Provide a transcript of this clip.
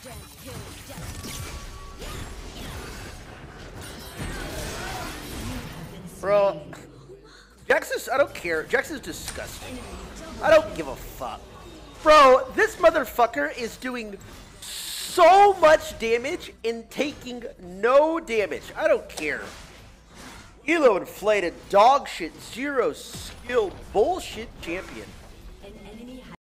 Bro, Jax is, I don't care. Jax is disgusting. I don't give a fuck. Bro, this motherfucker is doing so much damage and taking no damage. I don't care. Elo inflated dog shit, zero skill bullshit champion.